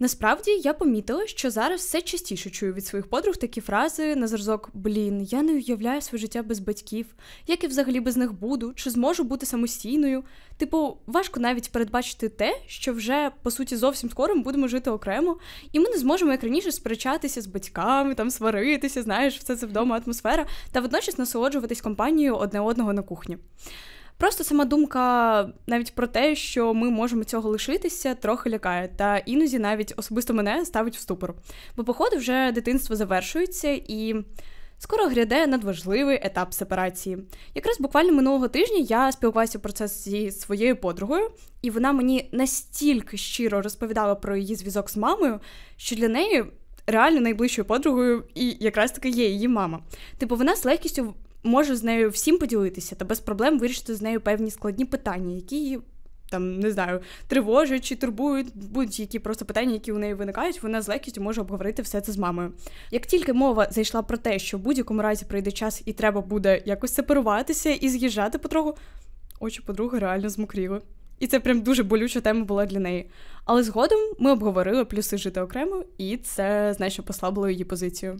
Насправді, я помітила, що зараз все частіше чую від своїх подруг такі фрази на зразок «Блін, я не уявляю своє життя без батьків, як я взагалі без них буду, чи зможу бути самостійною». Типу, важко навіть передбачити те, що вже, по суті, зовсім скоро ми будемо жити окремо, і ми не зможемо, як раніше, сперечатися з батьками, там, сваритися, знаєш, все це вдома атмосфера, та водночас насолоджуватись компанією одне одного на кухні. Просто сама думка навіть про те, що ми можемо цього лишитися, трохи лякає, та іноді навіть особисто мене ставить в ступор. Бо, походу, вже дитинство завершується, і скоро гряде надважливий етап сепарації. Якраз буквально минулого тижня я спілкувалася про це зі своєю подругою, і вона мені настільки щиро розповідала про її зв'язок з мамою, що для неї реально найближчою подругою і якраз таки є її мама. Типу, вона з легкістю може з нею всім поділитися та без проблем вирішити з нею певні складні питання, які її, там, не знаю, тривожать чи турбують, будь-які просто питання, які у неї виникають, вона з легкістю може обговорити все це з мамою. Як тільки мова зайшла про те, що в будь-якому разі прийде час і треба буде якось сепаруватися і з'їжджати потроху, очі подруги реально змокріли. І це прям дуже болюча тема була для неї. Але згодом ми обговорили плюси жити окремо, і це значно послабило її позицію.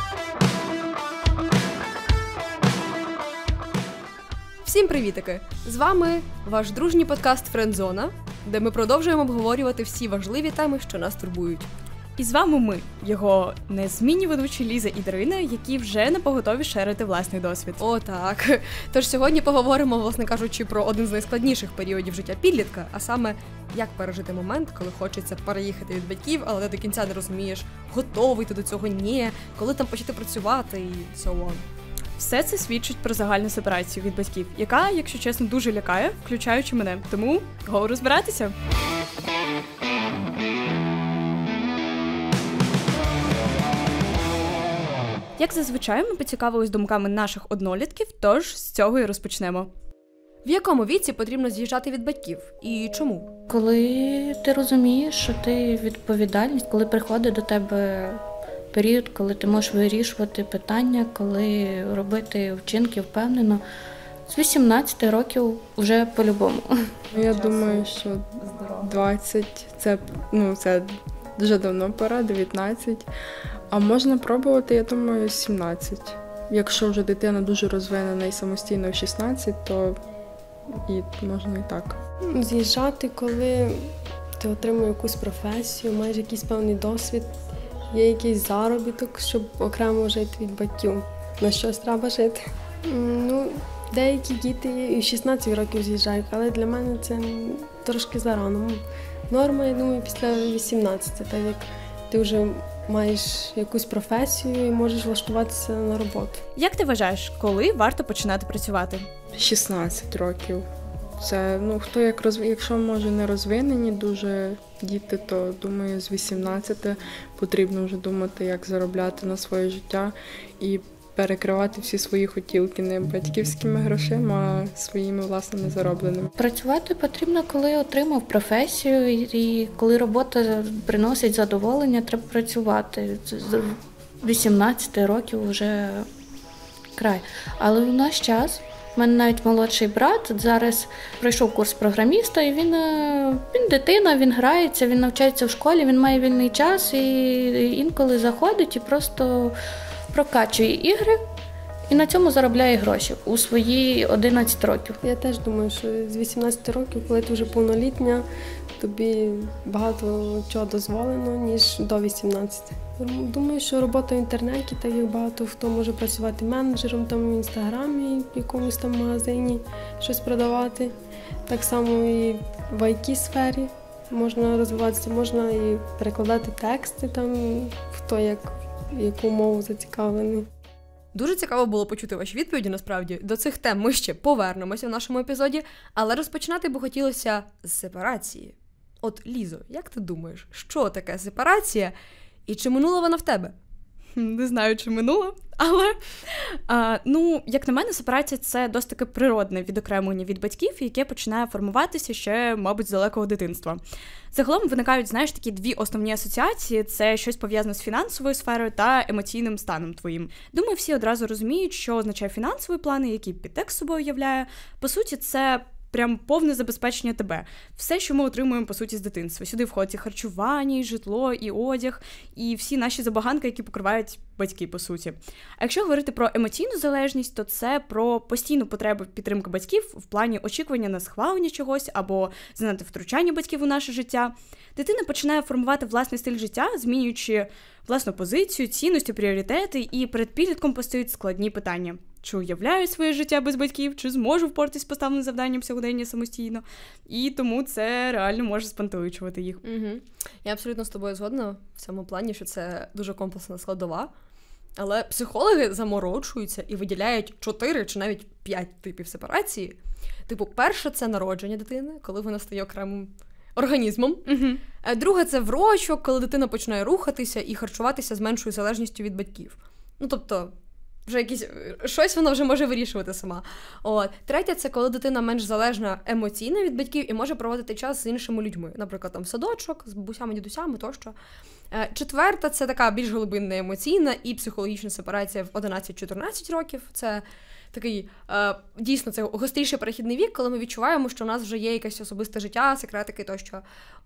Всім привітики! З вами ваш дружній подкаст «Френдзона», де ми продовжуємо обговорювати всі важливі теми, що нас турбують. І з вами ми, його незмінні ведучі Ліза і Дарина, які вже напоготові шерити власний досвід. О, так. Тож сьогодні поговоримо, власне кажучи, про один з найскладніших періодів життя підлітка, а саме, як пережити момент, коли хочеться переїхати від батьків, але ти до кінця не розумієш, готовий ти до цього, ні, коли там почати працювати і so on. Все це свідчить про загальну сепарацію від батьків, яка, якщо чесно, дуже лякає, включаючи мене. Тому го розбиратися! Як зазвичай, ми поцікавились думками наших однолітків, тож з цього і розпочнемо. В якому віці потрібно з'їжджати від батьків? І чому? Коли ти розумієш, що ти відповідальність, коли приходить до тебе період, коли ти можеш вирішувати питання, коли робити вчинки впевнено. З 18 років вже по-любому. Я думаю, що 20 це дуже давно пора, 19. А можна пробувати, я думаю, 17. Якщо вже дитина дуже розвинена і самостійно в 16, то і можна і так. З'їжджати, коли ти отримуєш якусь професію, маєш якийсь певний досвід, є якийсь заробіток, щоб окремо жити від батьків. На щось треба жити. Деякі діти і в 16 років з'їжджають, але для мене це трошки зарано. Норма, я думаю, після 18, так як ти вже маєш якусь професію і можеш влаштуватися на роботу. Як ти вважаєш, коли варто починати працювати? 16 років. Це, якщо, може, не розвинені дуже діти, то, думаю, з 18 потрібно вже думати, як заробляти на своє життя і перекривати всі свої хотілки не батьківськими грошима, а своїми власними заробленими. Працювати потрібно, коли отримав професію і коли робота приносить задоволення, треба працювати. З 18 років вже край. Але в наш час у мене навіть молодший брат зараз пройшов курс програміста, і він дитина, він грається, він навчається в школі, він має вільний час і інколи заходить і просто прокачує ігри і на цьому заробляє гроші у свої 11 років. Я теж думаю, що з 18 років, коли ти вже повнолітня, тобі багато чого дозволено, ніж до 18. Думаю, що робота в інтернеті, так як багато хто може працювати менеджером там в інстаграмі, в якомусь там магазині, щось продавати. Так само і в IT-сфері можна розвиватися, можна і перекладати тексти, там, хто яку мову зацікавлений. Дуже цікаво було почути ваші відповіді, насправді. До цих тем ми ще повернемося в нашому епізоді, але розпочинати би хотілося з сепарації. От, Лізо, як ти думаєш, що таке сепарація і чи минула вона в тебе? Не знаю, чи минула, але, як на мене, сепарація – це досить таки природне відокремлення від батьків, яке починає формуватися ще, мабуть, з далекого дитинства. Загалом виникають, такі дві основні асоціації – це щось пов'язане з фінансовою сферою та емоційним станом твоїм. Думаю, всі одразу розуміють, що означає фінансовий план і який підтекст собою являє. По суті, це прям повне забезпечення тебе. Все, що ми отримуємо, по суті, з дитинства. Сюди входить і харчування, і житло, і одяг, і всі наші забаганки, які покривають батьки, по суті. А якщо говорити про емоційну залежність, то це про постійну потребу підтримки батьків в плані очікування на схвалення чогось або занадто втручання батьків у наше життя. Дитина починає формувати власний стиль життя, змінюючи власну позицію, цінності, пріоритети, і перед підлітком постають складні питання. Чи уявляю своє життя без батьків, чи зможу впоратись з поставленим завданням сьогодення самостійно. І тому це реально може спантеличувати їх. Угу. Я абсолютно з тобою згодна в цьому плані, що це дуже комплексна складова. Але психологи заморочуються і виділяють 4 чи навіть 5 типів сепарації. Типу, перше – це народження дитини, коли вона стає окремим організмом. Угу. Друге – це врочок, коли дитина починає рухатися і харчуватися з меншою залежністю від батьків. Ну, тобто, вже якісь щось вона вже може вирішувати сама. Третє – це коли дитина менш залежна емоційно від батьків і може проводити час з іншими людьми. Наприклад, там садочок, з бабусями, дідусями тощо. Четверта – це така більш глибинна емоційна і психологічна сепарація в 11-14 років. Це такий, дійсно, це гостріший перехідний вік, коли ми відчуваємо, що у нас вже є якесь особисте життя, секретики тощо.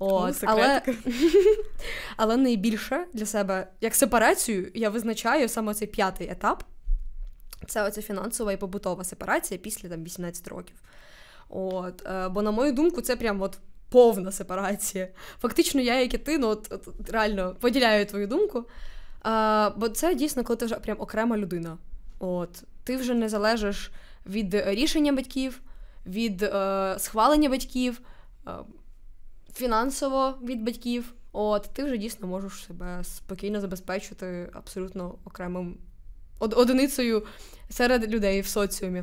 Але найбільше для себе, як сепарацію, я визначаю саме цей 5-й етап. Це оця фінансова і побутова сепарація після 18 років. Бо, на мою думку, це прям повна сепарація. Фактично, я, як і ти, реально поділяю твою думку. Бо це дійсно, коли ти вже прям окрема людина. Ти вже не залежиш від рішення батьків, від схвалення батьків, фінансово від батьків. Ти вже дійсно можеш себе спокійно забезпечити абсолютно окремим одиницею серед людей в соціумі.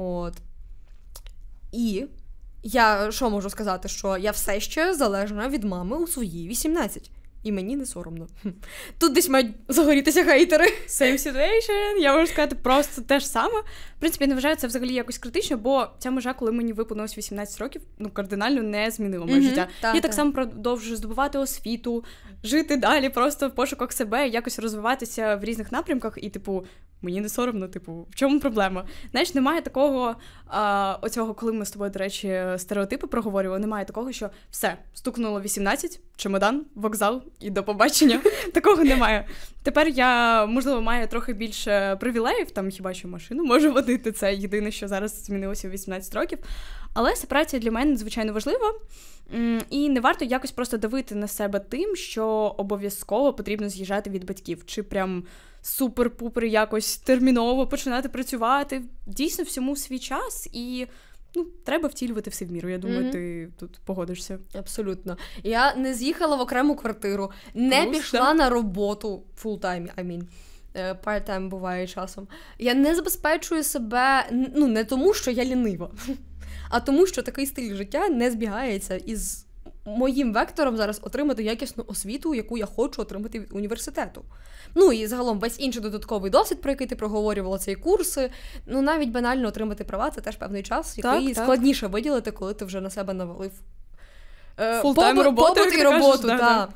І я що можу сказати, що я все ще залежна від мами у свої 18. І мені не соромно. Тут десь мають загорітися хейтери. Same situation. Я можу сказати просто те ж саме. В принципі, я не вважаю це взагалі якось критично, бо ця межа, коли мені виповнилось 18 років, кардинально не змінила моє життя. Я так само продовжую здобувати освіту, жити далі просто в пошуках себе, якось розвиватися в різних напрямках і, мені не соромно, в чому проблема? Знаєш, немає такого, оцього, коли ми з тобою, до речі, стереотипи проговорювали, немає такого, що все, стукнуло 18, чемодан, вокзал і до побачення. Такого немає. Тепер я, можливо, маю трохи більше привілеїв, там хіба що машину можу водити, це єдине, що зараз змінилося в 18 років. Але сепарація для мене надзвичайно важлива, і не варто якось просто давити на себе тим, що обов'язково потрібно з'їжджати від батьків, чи прям супер-пупер якось терміново починати працювати. Дійсно, всьому свій час, і треба втілювати все в міру. Я думаю, ти тут погодишся. Абсолютно. Я не з'їхала в окрему квартиру, не пішла на роботу full-time, part-time буває часом. Я не забезпечую себе, не тому, що я лінива, а тому, що такий стиль життя не збігається із моїм вектором зараз отримати якісну освіту, яку я хочу отримати від університету. І загалом весь інший додатковий досвід, про який ти проговорювала, ці курси, навіть банально отримати права, це теж певний час, який складніше виділити, коли ти вже на себе навалив фултайм роботу і роботу.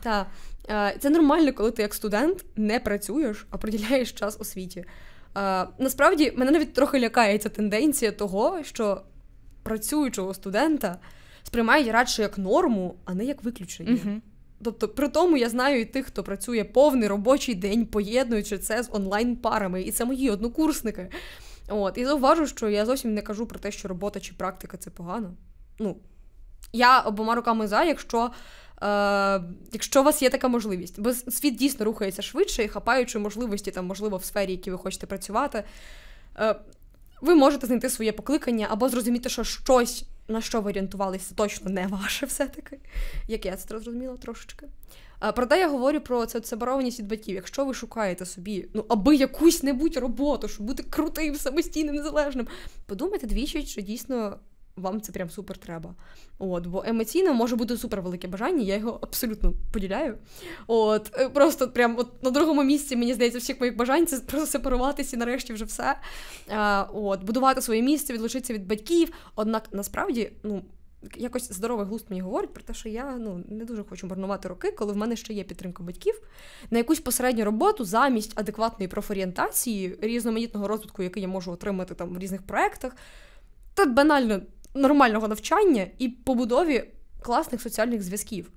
Це нормально, коли ти як студент не працюєш, а приділяєш час освіті. Насправді, мене навіть трохи лякає ця тенденція того, що працюючого студента сприймають радше як норму, а не як виключення. Угу. Тобто, при тому я знаю і тих, хто працює повний робочий день, поєднуючи це з онлайн-парами, і це мої однокурсники. І зауважу, що я зовсім не кажу про те, що робота чи практика – це погано. Я обома руками за, якщо у вас є така можливість. Бо світ дійсно рухається швидше і хапаючи можливості, можливо, в сфері, які ви хочете працювати, ви можете знайти своє покликання або зрозуміти, що щось, на що ви орієнтувалися, точно не ваше все-таки. Як я це зрозуміла трошечки. Проте я говорю про цю сепарованість від батьків. Якщо ви шукаєте собі, аби якусь-небудь роботу, щоб бути крутим, самостійним, незалежним, подумайте двічі, чи дійсно вам це прям супер треба. Бо емоційно може бути супер велике бажання, я його абсолютно поділяю. Просто прям на другому місці, мені здається, всіх моїх бажань це просто сепаруватися і нарешті вже все. Будувати своє місце, відлучитися від батьків. Однак, насправді, якось здоровий глузд мені говорить про те, що я не дуже хочу марнувати роки, коли в мене ще є підтримка батьків, на якусь посередню роботу замість адекватної профорієнтації, різноманітного розвитку, який я можу отримати в різних проєктах. Та банально нормального навчання і побудові класних соціальних зв'язків.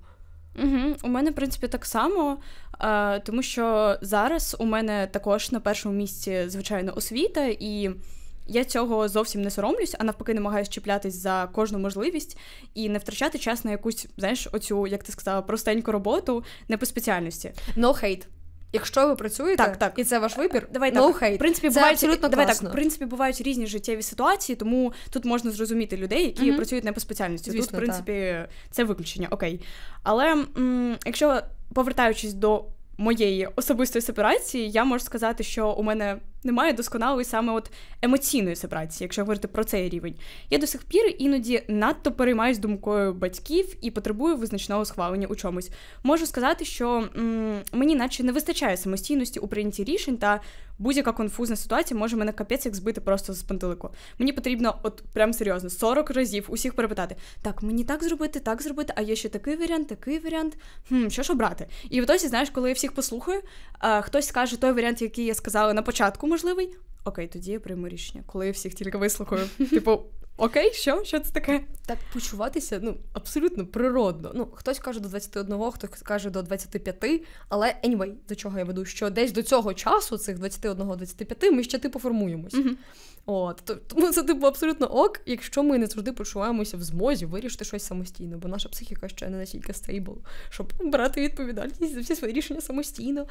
У мене, в принципі, так само, тому що зараз у мене також на першому місці, звичайно, освіта, і я цього зовсім не соромлюсь, а навпаки намагаюся чіплятись за кожну можливість і не втрачати час на якусь, знаєш, оцю, як ти сказала, простеньку роботу не по спеціальності. No hate. Якщо ви працюєте, так. і це ваш вибір, давай no так. hate. В принципі, це абсолютно класно. В принципі, бувають різні життєві ситуації, тому тут можна зрозуміти людей, які працюють не по спеціальності. Звісно, тут, в принципі, це виключення, окей. Але якщо, повертаючись до моєї особистої сепарації, я можу сказати, що у мене немає досконалої саме от емоційної сепарації, якщо говорити про цей рівень. Я до сих пір іноді надто переймаюсь думкою батьків і потребую визначного схвалення у чомусь. Можу сказати, що мені наче не вистачає самостійності у прийнятті рішень, та будь-яка конфузна ситуація може мене капець як збити просто з пантелику. Мені потрібно, от прям серйозно, 40 разів усіх перепитати. Так, мені так зробити, а є ще такий варіант. Що ж обрати? І в ітоці, знаєш, коли я всіх послухаю, хтось скаже той варіант, який я сказала на початку, можливий. Окей, тоді я прийму рішення, коли я всіх тільки вислухаю. Типу, окей, що це таке? Так почуватися, абсолютно природно. Хтось каже до 21, хтось каже до 25, але anyway, до чого я веду, що десь до цього часу, цих 21-25, ми ще формуємось. Тому це абсолютно ок, якщо ми не завжди почуваємося в змозі вирішити щось самостійно, бо наша психіка ще не настільки стейбл, щоб брати відповідальність за всі свої рішення самостійно.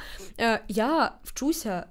Я вчуся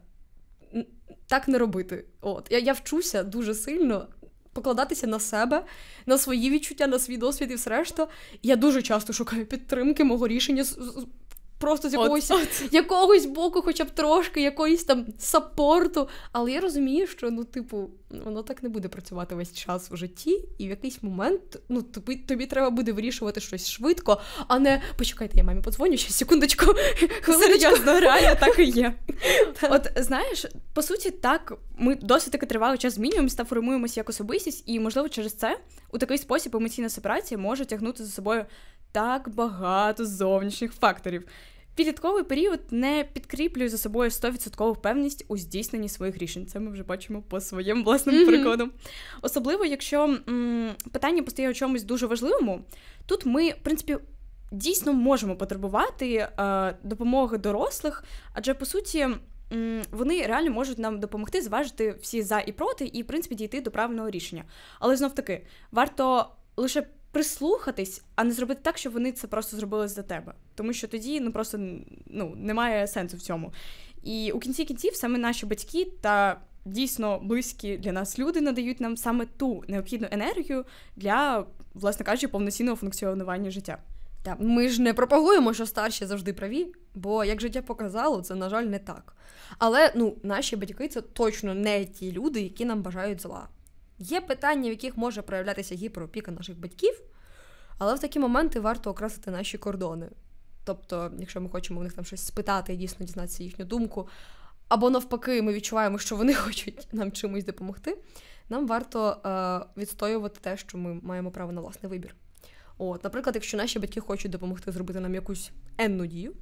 так не робити. Я вчуся дуже сильно покладатися на себе, на свої відчуття, на свій досвід і все решта. Я дуже часто шукаю підтримки мого рішення просто з якогось боку, хоча б трошки, якоїсь там саппорту. Але я розумію, що, воно так не буде працювати весь час в житті, і в якийсь момент, тобі треба буде вирішувати щось швидко, а не, почекайте, я мамі подзвоню, ще секундочку, серйозно, реально так і є. От, знаєш, по суті, так, ми досить таки тривалий час змінюємося та формуємося як особистість, і, можливо, через це у такий спосіб емоційна сепарація може тягнути за собою так багато зовнішніх факторів. Підлітковий період не підкріплює за собою 100% впевненість у здійсненні своїх рішень. Це ми вже бачимо по своєму власному прикладу. Особливо, якщо питання постає у чомусь дуже важливому, тут ми, в принципі, дійсно можемо потребувати допомоги дорослих, адже, по суті, вони реально можуть нам допомогти зважити всі за і проти і, в принципі, дійти до правильного рішення. Але, знов-таки, варто лише прислухатись, а не зробити так, щоб вони це просто зробили за тебе. Тому що тоді, просто, немає сенсу в цьому. І у кінці кінців саме наші батьки та дійсно близькі для нас люди надають нам саме ту необхідну енергію для, власне кажучи, повноцінного функціонування життя. Так, ми ж не пропагуємо, що старші завжди праві, бо, як життя показало, це, на жаль, не так. Але, наші батьки – це точно не ті люди, які нам бажають зла. Є питання, в яких може проявлятися гіперопіка наших батьків, але в такі моменти варто окреслити наші кордони. Тобто, якщо ми хочемо в них там щось спитати і дійсно дізнатися їхню думку, або навпаки, ми відчуваємо, що вони хочуть нам чимось допомогти, нам варто відстоювати те, що ми маємо право на власний вибір. Наприклад, якщо наші батьки хочуть допомогти зробити нам якусь енну дію,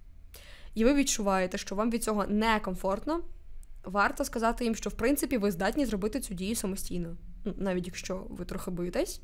і ви відчуваєте, що вам від цього некомфортно, варто сказати їм, що, в принципі, ви здатні зробити цю дію самостійно, навіть якщо ви трохи боїтесь.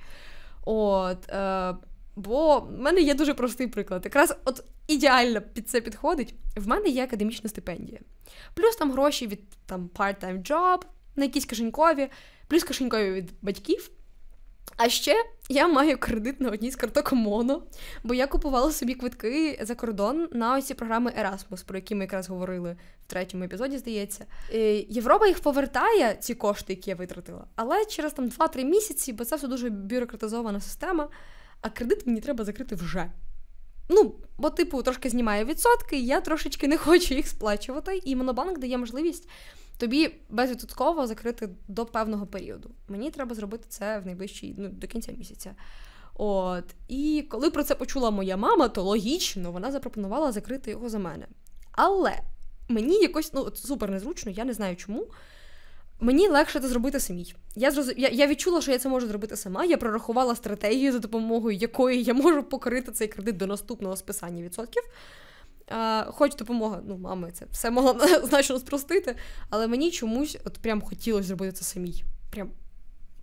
Бо в мене є дуже простий приклад. Якраз ідеально під це підходить. В мене є академічна стипендія. Плюс там гроші від part-time job, на якісь кишенькові, плюс кишенькові від батьків. А ще я маю кредит на одній з карток ОМОНу, бо я купувала собі квитки за кордон на ось ці програми Erasmus, про які ми якраз говорили в 3-му епізоді, здається. Європа їх повертає, ці кошти, які я витратила, але через 2-3 місяці, бо це все дуже бюрократизована система, а кредит мені треба закрити вже. Бо, трошки знімає відсотки, я трошечки не хочу їх сплачувати, і Монобанк дає можливість тобі безвідсотково закрити до певного періоду. Мені треба зробити це в найближчий, до кінця місяця. І коли про це почула моя мама, то логічно, вона запропонувала закрити його за мене. Але мені якось, супер незручно, я не знаю чому. Мені легше це зробити самій. Я відчула, що я це можу зробити сама, я прорахувала стратегію, за допомогою якої я можу покрити цей кредит до наступного списання відсотків. Хоч допомога, мами це все могла значно спростити, але мені чомусь прям хотілося зробити це самій.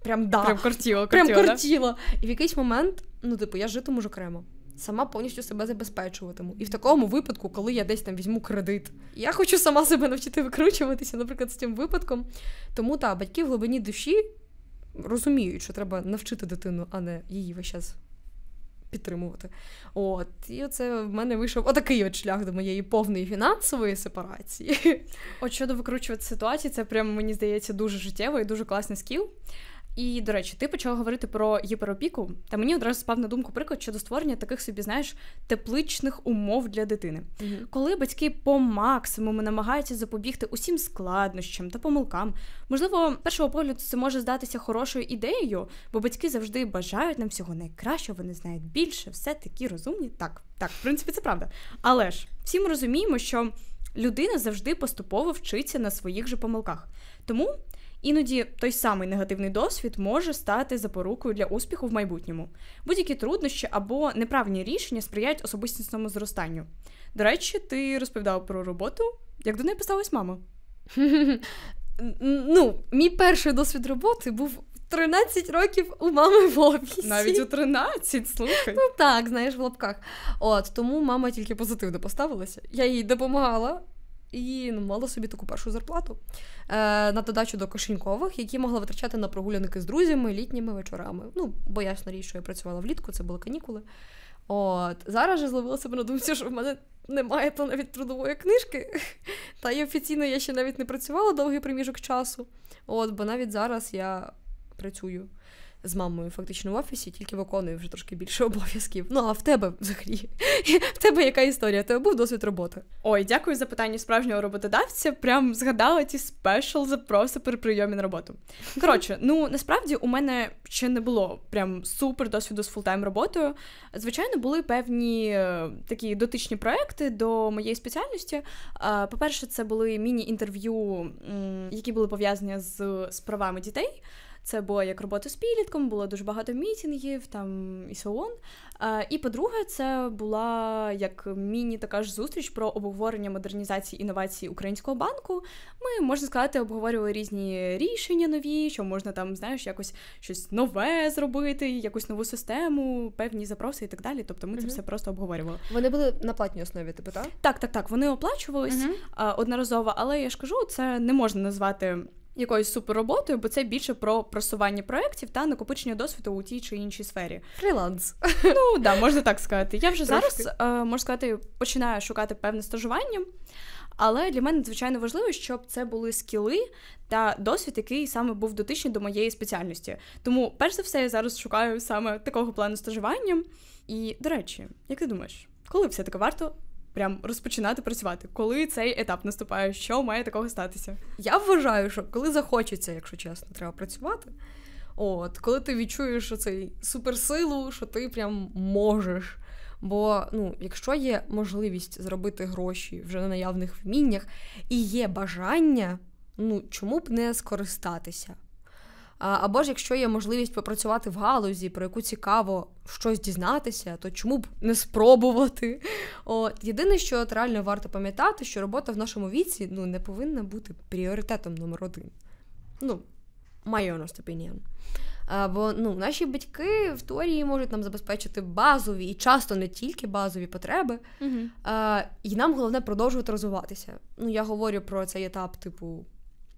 Прям кортіло. І в якийсь момент, я житиму ж окремо. Сама повністю себе забезпечуватиму. І в такому випадку, коли я десь там візьму кредит, я хочу сама себе навчити викручуватися, наприклад, з цим випадком. Тому, батьки в глибині душі розуміють, що треба навчити дитину, а не її весь час підтримувати. І оце в мене вийшов отакий шлях до моєї повної фінансової сепарації. Щодо викручувати ситуації, це прямо, мені здається, дуже життєво і дуже класний скіл. І, до речі, ти почала говорити про гіперопіку, та мені одразу спав на думку приклад щодо створення таких собі, тепличних умов для дитини. Коли батьки по максимуму намагаються запобігти усім складнощам та помилкам, можливо, першого погляду це може здатися хорошою ідеєю, бо батьки завжди бажають нам всього найкращого, вони знають більше, все такі розумні. Так, в принципі, це правда. Але ж всі ми розуміємо, що людина завжди поступово вчиться на своїх же помилках. Тому іноді той самий негативний досвід може стати запорукою для успіху в майбутньому. Будь-які труднощі або неправильні рішення сприяють особистісному зростанню. До речі, ти розповідала про роботу. Як до неї поставилась мама? Мій перший досвід роботи був 13 років у мами в офісі. Навіть у 13, слухай. Так, знаєш, в лапках. Тому мама тільки позитивно поставилася. Я їй допомагала. І мала собі таку першу зарплату на додачу до кишенькових, які могла витрачати на прогулянки з друзями літніми вечорами. Бо ясна річ, що я працювала влітку, це були канікули. Зараз же зловила себе на думці, що в мене немає то навіть трудової книжки. Та й офіційно я ще навіть не працювала довгий проміжок часу. Бо навіть зараз я працюю з мамою фактично в офісі, тільки виконую вже трошки більше обов'язків. А в тебе взагалі? В тебе яка історія? В тебе був досвід роботи? Дякую за питання справжнього роботодавця. Прям згадала ті спешл запроси при прийомі на роботу. Коротше, насправді у мене ще не було прям супер досвіду з фултайм роботою. Звичайно, були певні такі дотичні проекти до моєї спеціальності. По-перше, це були міні-інтерв'ю, які були пов'язані з правами дітей. Це було як робота з підлітком, було дуже багато мітингів, там і so on. І по-друге, це була як міні-така ж зустріч про обговорення модернізації інновацій Українського банку. Ми, можна сказати, обговорювали різні рішення нові, що можна там, якось щось нове зробити, якусь нову систему, певні запроси і так далі. Тобто ми це все просто обговорювали. Вони були на платній основі, так? Так. Вони оплачувались одноразово, але я ж кажу, це не можна назвати якоюсь суперроботою, бо це більше про просування проєктів та накопичення досвіду у тій чи іншій сфері. Фріланс. Можна так сказати. Я вже зараз, можна сказати, починаю шукати певне стажування, але для мене звичайно важливо, щоб це були скіли та досвід, який саме був дотичний до моєї спеціальності. Тому, перш за все, я зараз шукаю саме такого плану стажування. І, до речі, як ти думаєш, коли все-таки варто прям розпочинати працювати? Коли цей етап наступає? Що має такого статися? Я вважаю, що коли захочеться, якщо чесно, треба працювати. Коли ти відчуєш оцей суперсилу, що ти прям можеш. Бо, якщо є можливість зробити гроші вже на наявних вміннях і є бажання, чому б не скористатися? Або ж якщо є можливість попрацювати в галузі, про яку цікаво щось дізнатися, то чому б не спробувати? Єдине, що реально варто пам'ятати, що робота в нашому віці не повинна бути пріоритетом номер 1. My honest opinion. Бо наші батьки в теорії можуть нам забезпечити базові і часто не тільки базові потреби, і нам головне продовжувати розвиватися. Я говорю про цей етап типу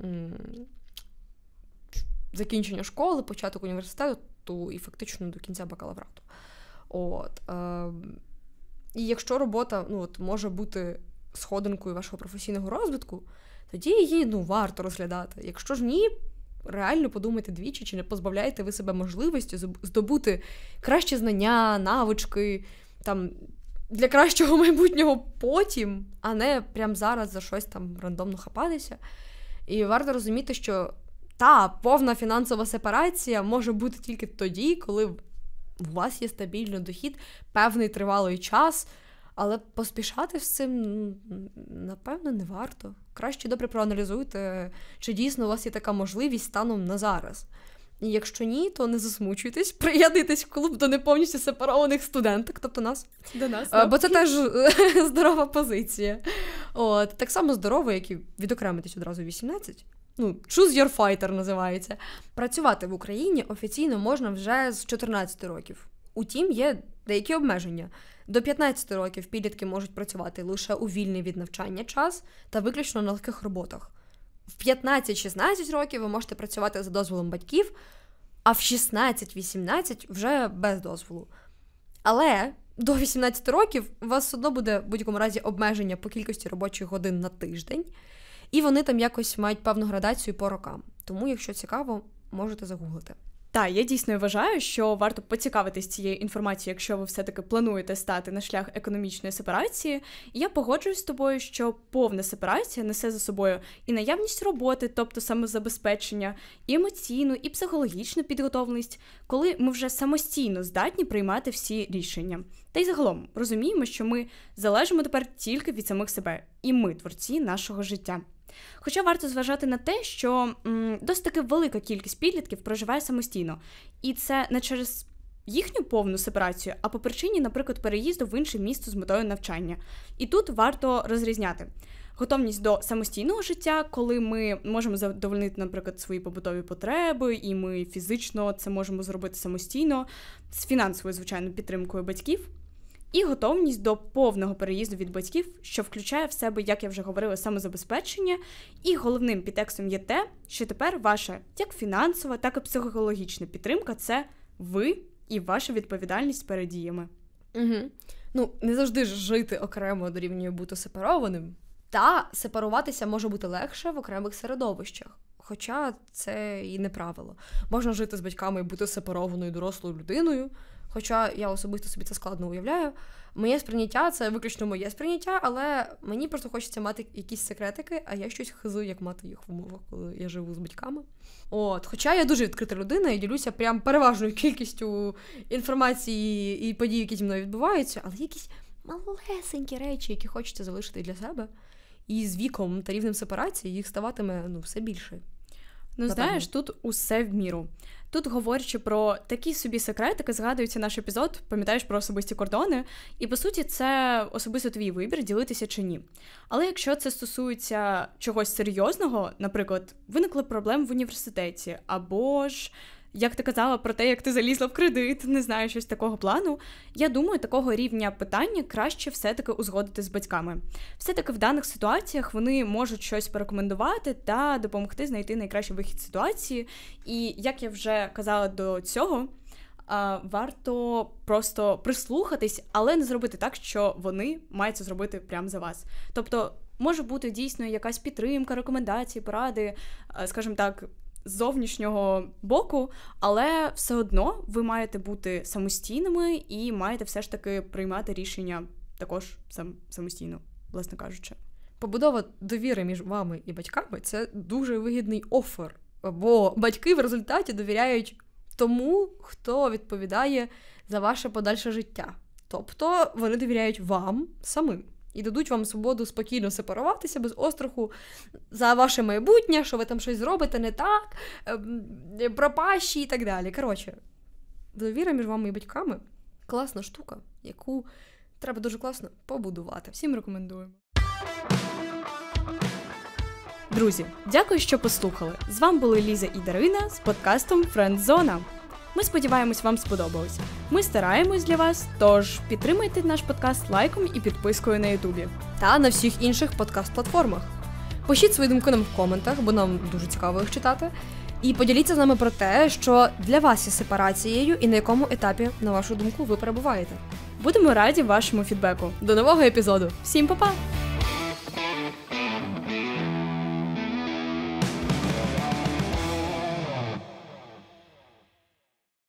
закінчення школи, початок університету і фактично до кінця бакалаврату. І якщо робота може бути сходинкою вашого професійного розвитку, тоді її варто розглядати. Якщо ж ні, реально подумайте двічі, чи не позбавляєте ви себе можливості здобути кращі знання, навички, для кращого майбутнього потім, а не прямо зараз за щось рандомно хапатися. І варто розуміти, що повна фінансова сепарація може бути тільки тоді, коли у вас є стабільний дохід, певний тривалий час, але поспішати з цим, напевно, не варто. Краще добре проаналізуйте, чи дійсно у вас є така можливість станом на зараз. І якщо ні, то не засмучуйтесь, приєднуйтесь в клуб до неповністю сепарованих студенток, тобто нас. До нас. Бо це теж здорова позиція. Так само здорово, як і відокремитись одразу 18. choose your fighter називається. Працювати в Україні офіційно можна вже з 14 років. Утім, є деякі обмеження. До 15 років підлітки можуть працювати лише у вільний від навчання час та виключно на легких роботах. В 15-16 років ви можете працювати за дозволом батьків, а в 16-18 вже без дозволу. Але до 18 років у вас все одно буде в будь-якому разі обмеження по кількості робочих годин на тиждень, і вони там якось мають певну градацію по рокам. Тому, якщо цікаво, можете загуглити. Так, я дійсно вважаю, що варто поцікавитись цією інформацією, якщо ви все-таки плануєте стати на шлях економічної сепарації. І я погоджуюсь з тобою, що повна сепарація несе за собою і наявність роботи, тобто самозабезпечення, і емоційну, і психологічну підготовленість, коли ми вже самостійно здатні приймати всі рішення. Та й загалом розуміємо, що ми залежимо тепер тільки від самих себе, і ми творці нашого життя. Хоча варто зважати на те, що досить таки велика кількість підлітків проживає самостійно. І це не через їхню повну сепарацію, а по причині, наприклад, переїзду в інше місто з метою навчання. І тут варто розрізняти готовність до самостійного життя, коли ми можемо задовольнити, наприклад, свої побутові потреби, і ми фізично це можемо зробити самостійно, з фінансовою, звичайно, підтримкою батьків. І готовність до повного переїзду від батьків, що включає в себе, як я вже говорила, самозабезпечення. І головним підтекстом є те, що тепер ваша як фінансова, так і психологічна підтримка – це ви і ваша відповідальність перед діями. Угу. Не завжди ж жити окремо дорівнює бути сепарованим. Та сепаруватися може бути легше в окремих середовищах. Хоча це і не правило. Можна жити з батьками і бути сепарованою дорослою людиною. Хоча я особисто собі це складно уявляю. Моє сприйняття – це виключно моє сприйняття, але мені просто хочеться мати якісь секретики, а я щось хизую, як мати їх в умовах, коли я живу з батьками. Хоча я дуже відкрита людина і ділюся прям переважною кількістю інформації і подій, які зі мною відбуваються, але є якісь малесенькі речі, які хочеться залишити для себе. І з віком та рівнем сепарації їх ставатиме все більше. Знаєш, тут усе в міру. Тут, говорячи про такі собі секретики, згадується наш епізод, пам'ятаєш про особисті кордони, і, по суті, це особисто твій вибір, ділитися чи ні. Але якщо це стосується чогось серйозного, наприклад, виникли проблеми в університеті, або ж, як ти казала про те, як ти залізла в кредит, не знаю, щось такого плану, я думаю, такого рівня питання краще все-таки узгодити з батьками. Все-таки в даних ситуаціях вони можуть щось порекомендувати та допомогти знайти найкращий вихід з ситуації. І, як я вже казала до цього, варто просто прислухатись, але не зробити так, що вони мають це зробити прямо за вас. Тобто, може бути дійсно якась підтримка, рекомендації, поради, скажімо так, з зовнішнього боку, але все одно ви маєте бути самостійними і маєте все ж таки приймати рішення також самостійно, власне кажучи. Побудова довіри між вами і батьками – це дуже вигідний офер, бо батьки в результаті довіряють тому, хто відповідає за ваше подальше життя. Тобто вони довіряють вам самим. І дадуть вам свободу спокійно сепаруватися без остраху за ваше майбутнє, що ви там щось зробите не так, пропащі і так далі. Коротше, довіра між вами і батьками – класна штука, яку треба дуже класно побудувати. Всім рекомендуємо. Друзі, дякую, що послухали. З вами були Ліза і Дарина з подкастом «Френдзона». Ми сподіваємось, вам сподобалось. Ми стараємось для вас, тож підтримайте наш подкаст лайком і підпискою на Ютубі. Та на всіх інших подкаст-платформах. Пишіть свої думки нам в коментах, бо нам дуже цікаво їх читати. І поділіться з нами про те, що для вас є сепарацією і на якому етапі, на вашу думку, ви перебуваєте. Будемо раді вашому фідбеку. До нового епізоду. Всім па-па!